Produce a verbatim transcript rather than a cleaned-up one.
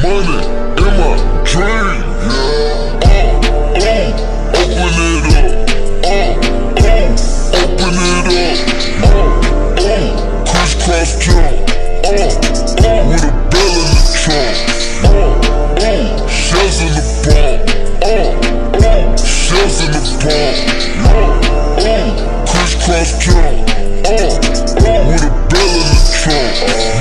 money in my dream. Yeah. Uh, uh, open it up. Uh, uh, open it up. Uh, uh, crisscross jump. Uh, uh, with a bell in the trunk. Uh, uh, shells in the palm. Uh, uh, shells in the palm. Uh, uh, crisscross jump. Uh, uh, with a bell in the trunk.